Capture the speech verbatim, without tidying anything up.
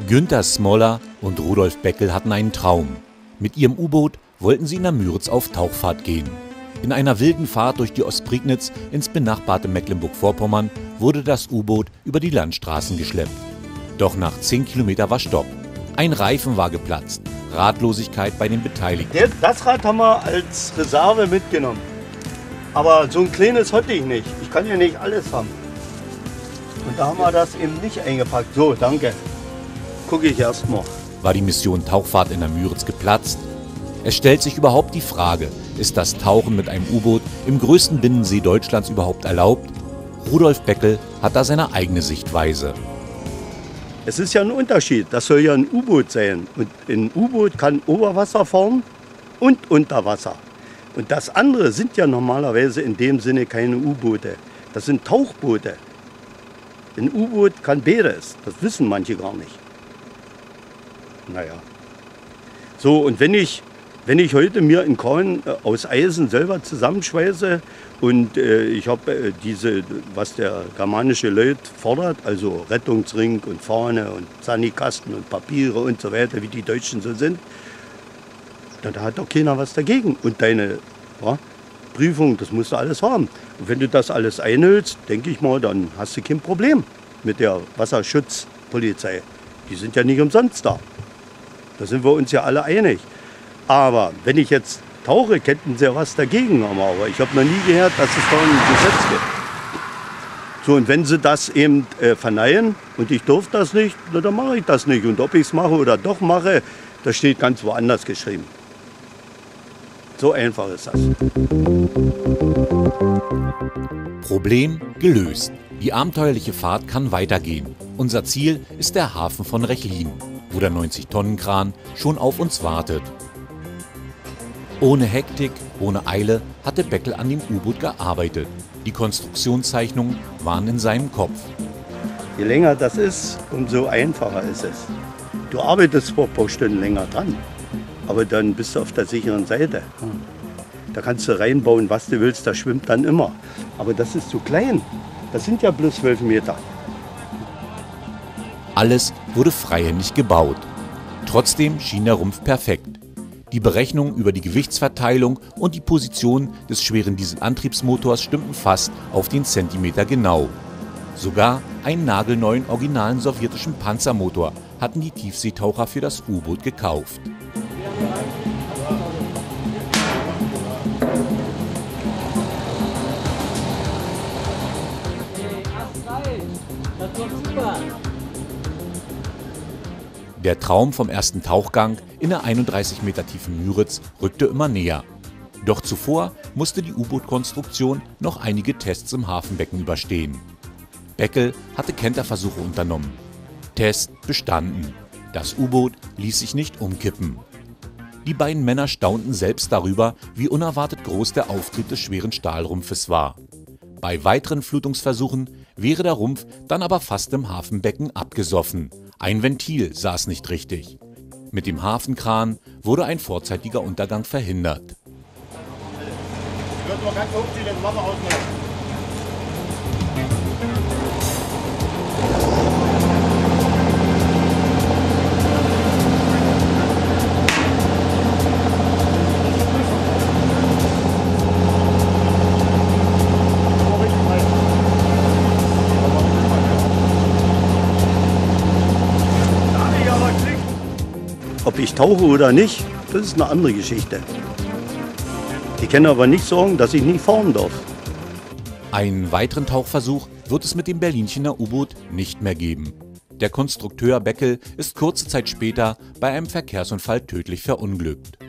Günter Smoller und Rudolf Beckel hatten einen Traum. Mit ihrem U-Boot wollten sie in der Müritz auf Tauchfahrt gehen. In einer wilden Fahrt durch die Ostprignitz ins benachbarte Mecklenburg-Vorpommern wurde das U-Boot über die Landstraßen geschleppt. Doch nach zehn Kilometern war Stopp. Ein Reifen war geplatzt. Ratlosigkeit bei den Beteiligten. Das Rad haben wir als Reserve mitgenommen. Aber so ein kleines hatte ich nicht. Ich kann ja nicht alles haben. Und da haben wir das eben nicht eingepackt. So, danke. Gucke ich erst mal. War die Mission Tauchfahrt in der Müritz geplatzt? Es stellt sich überhaupt die Frage, ist das Tauchen mit einem U-Boot im größten Binnensee Deutschlands überhaupt erlaubt? Rudolf Beckel hat da seine eigene Sichtweise. Es ist ja ein Unterschied. Das soll ja ein U-Boot sein. Und ein U-Boot kann Oberwasser fahren und unter Wasser. Und das andere sind ja normalerweise in dem Sinne keine U-Boote. Das sind Tauchboote. Ein U-Boot kann beides. Das wissen manche gar nicht. Naja. So, und wenn ich, wenn ich heute mir einen Kahn aus Eisen selber zusammenschweiße und äh, ich habe äh, diese, was der germanische Leut fordert, also Rettungsring und Fahne und Sanikasten und Papiere und so weiter, wie die Deutschen so sind, da, da hat doch keiner was dagegen. Und deine ja, Prüfung, das musst du alles haben. Und wenn du das alles einhältst, denke ich mal, dann hast du kein Problem mit der Wasserschutzpolizei. Die sind ja nicht umsonst da. Da sind wir uns ja alle einig. Aber wenn ich jetzt tauche, könnten sie ja was dagegen haben. Aber ich habe noch nie gehört, dass es da ein Gesetz gibt. So, und wenn sie das eben äh, verneinen und ich durfte das nicht, na, dann mache ich das nicht. Und ob ich es mache oder doch mache, das steht ganz woanders geschrieben. So einfach ist das. Problem gelöst. Die abenteuerliche Fahrt kann weitergehen. Unser Ziel ist der Hafen von Rechlin, wo der neunzig-Tonnen-Kran schon auf uns wartet. Ohne Hektik, ohne Eile hatte Beckel an dem U-Boot gearbeitet. Die Konstruktionszeichnungen waren in seinem Kopf. Je länger das ist, umso einfacher ist es. Du arbeitest vor ein paar Stunden länger dran, aber dann bist du auf der sicheren Seite. Da kannst du reinbauen, was du willst, das schwimmt dann immer. Aber das ist zu klein. Das sind ja bloß zwölf Meter. Alles wurde freihändig gebaut. Trotzdem schien der Rumpf perfekt. Die Berechnungen über die Gewichtsverteilung und die Position des schweren Dieselantriebsmotors stimmten fast auf den Zentimeter genau. Sogar einen nagelneuen originalen sowjetischen Panzermotor hatten die Tiefseetaucher für das U-Boot gekauft. Der Traum vom ersten Tauchgang in der einunddreißig Meter tiefen Müritz rückte immer näher. Doch zuvor musste die U-Boot-Konstruktion noch einige Tests im Hafenbecken überstehen. Beckel hatte Kenterversuche unternommen. Test bestanden. Das U-Boot ließ sich nicht umkippen. Die beiden Männer staunten selbst darüber, wie unerwartet groß der Auftrieb des schweren Stahlrumpfes war. Bei weiteren Flutungsversuchen wäre der Rumpf dann aber fast im Hafenbecken abgesoffen. Ein Ventil saß nicht richtig. Mit dem Hafenkran wurde ein vorzeitiger Untergang verhindert. Ich würde mal ganz hochziehen, das Wasser ausmachen. Ob ich tauche oder nicht, das ist eine andere Geschichte. Ich kann aber nicht sagen, dass ich nicht fahren darf. Einen weiteren Tauchversuch wird es mit dem Berlinchener U-Boot nicht mehr geben. Der Konstrukteur Beckel ist kurze Zeit später bei einem Verkehrsunfall tödlich verunglückt.